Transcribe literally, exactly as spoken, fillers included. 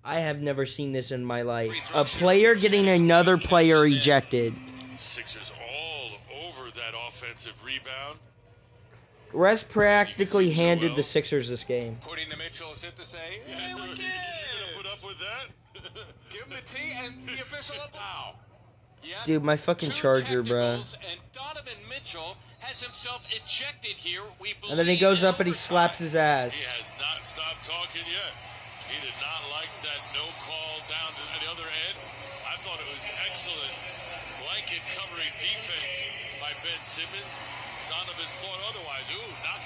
I have never seen this in my life. A player getting another player ejected. Sixers all over that offensive rebound. Russ practically handed the Sixers this game. Putting the Mitchells hit to say, hey, we You gonna put up with that? give him the T and the official up. Wow. Yeah, Dude, my fucking charger, bro. And Donovan Mitchell has himself ejected here. We And then he goes up and he slaps his ass. He has not stopped talking yet. He did not like that no call down to the other end. I thought it was excellent blanket covering defense by Ben Simmons. Donovan thought otherwise. Ooh, knocked